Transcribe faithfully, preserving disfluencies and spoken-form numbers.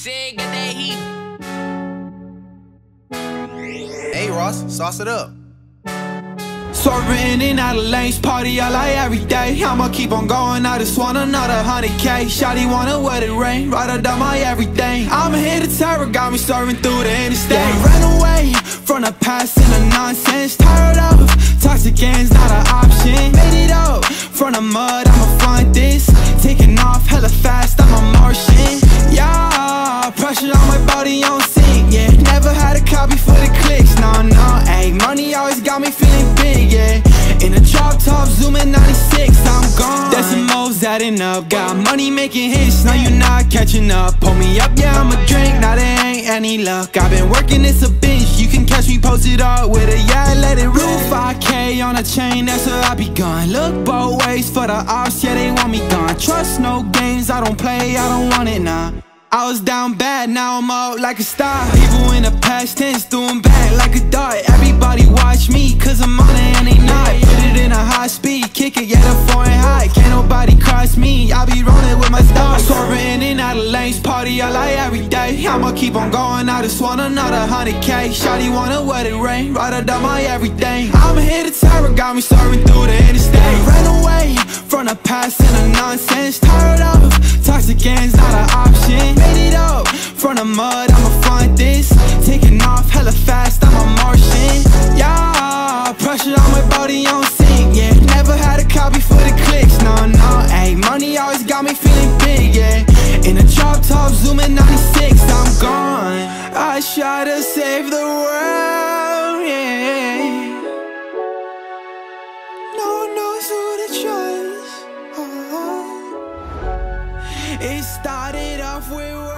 said, got that heat. Hey Ross, sauce it up. Swerving in out of lanes, party all like every day. I'ma keep on going, I just want another hundred K. Shawty wanna wet it rain, right out of my everything. I'ma hit the terror, got me serving through the interstate. Yeah, ran away from the past and the nonsense. Tired of toxic ends, not an option. Made it up from the mud, I'ma find this. Taking off hella fast, I'm a Martian. Yeah, pressure on my body on sync, yeah. Never had a copy for the clicks, no, no, ayy. Money always got me feeling big, yeah. In a drop top, zooming ninety-six, I'm gone. Decimals adding up, got money making hits, now you not catching up. Pull me up, yeah, I'ma drink, now there ain't any luck. I've been working, it's a binge, you can catch me posted up with a yeah, let it rule. Five K on a chain, that's where I be gone. Look both ways for the ops, yeah, they want me gone. Trust no games, I don't play, I don't want it, nah. I was down bad, now I'm out like a star. People in the past tense, doing back like a dart. Everybody watch me, cause I'm on it and they not. Put it in a high speed, kick it, yeah, the foreign high. Can't nobody cross me, I be rolling with my stars. Swerving in out of lanes, party all like every day. I'ma keep on going, I just want another hundred K. Shawty wanna wet it rain, right out of my everything. I'ma hit the terror, got me serving through the interstate. Ran away from the past and the nonsense. Tired of toxic ends, not an option. Made it up from the mud, I'ma find this. Taking off hella fast, I'm a Martian. Yeah, pressure on my body on sync, yeah. Never had a copy for the clicks, no, no, ayy. Money always got me feeling big, yeah. In a drop top, zooming ninety-six, I'm gone. I try to save the world, yeah. No one knows who to trust. Oh. It started off with